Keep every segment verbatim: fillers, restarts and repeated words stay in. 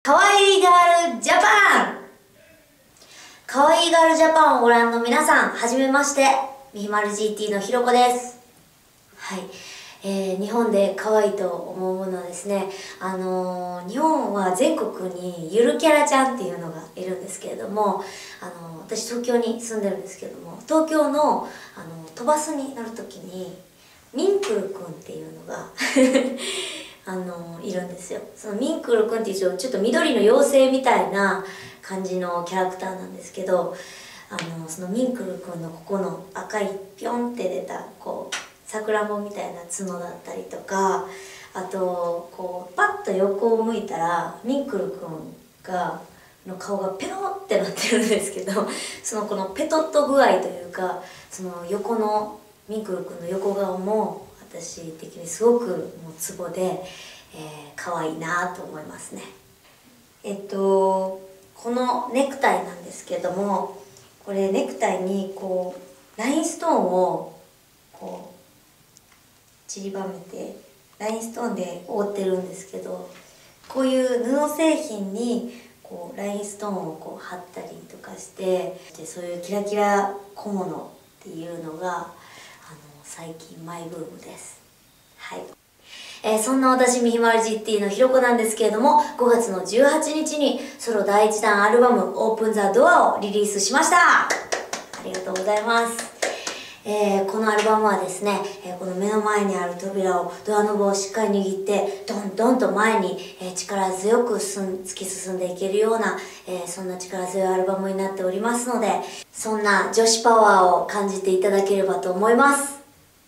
かわいいガールジャパン。かわいいガールジャパンをご覧の皆さん、はじめまして。みひまる ジーティー のひろこです。はい。えー、日本で可愛いと思うものはですね、あのー、日本は全国にゆるキャラちゃんっていうのがいるんですけれども、あのー、私東京に住んでるんですけども、東京の、あのー、都バスに乗るときにミンクルくんっていうのがあのー、いるんですよ。そのミンクルくんっていうちょっと緑の妖精みたいな感じのキャラクターなんですけど、あのー、そのミンクルくんのここの赤いピョンって出たこうさくらんぼみたいな角だったりとか、あとこうパッと横を向いたらミンクルくんがの顔がペロってなってるんですけど、そのこのペトッと具合というか、その横のミンクルくんの横顔も私的にすごくもうツボで、えー、可愛いなと思いますね。えっとこのネクタイなんですけども、これネクタイにこうラインストーンをこう散りばめてラインストーンで覆ってるんですけど、こういう布製品にこうラインストーンをこう貼ったりとかして、でそういうキラキラ小物っていうのがあの最近マイブームです。はい。えー、そんな私みひまる ジーティー のひろこなんですけれども、ごがつのじゅうはちにちにソロだいいちだんアルバム「オープンザドア」をリリースしました。ありがとうございます。えー、このアルバムはですね、えー、この目の前にある扉をドアノブをしっかり握ってドンドンと前に、えー、力強く突き進んでいけるような、えー、そんな力強いアルバムになっておりますので、そんな女子パワーを感じていただければと思います。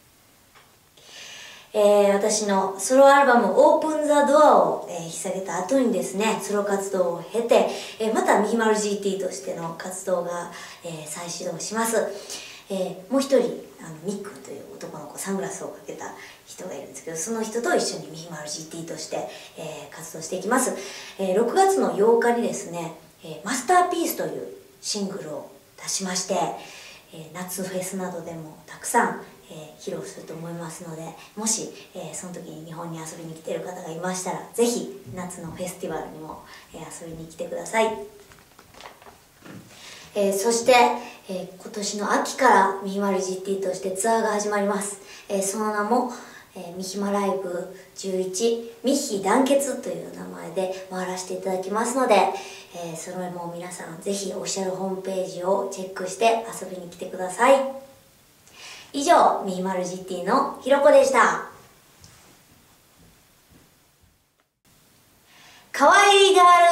えー、私のソロアルバム「オープンザドア」を、えー、引っ提げた後にですね、ソロ活動を経て、えー、またみひまる ジーティー としての活動が、えー、再始動します。えー、もう一人あのミックという男の子、サングラスをかけた人がいるんですけど、その人と一緒にみひまる ジーティー として、えー、活動していきます。えー、ろくがつのようかにですね、えー、マスターピースというシングルを出しまして、えー、夏フェスなどでもたくさん、えー、披露すると思いますので、もし、えー、その時に日本に遊びに来ている方がいましたら、ぜひ夏のフェスティバルにも、えー、遊びに来てください。えー、そして、えー、今年の秋からみひまる ジーティー としてツアーが始まります。えー、その名も、えー、みひまライブじゅういちミッヒ団結という名前で回らせていただきますので、えー、それも皆さんぜひオフィシャルホームページをチェックして遊びに来てください。以上、みひまる ジーティー のひろこでした。かわいいガール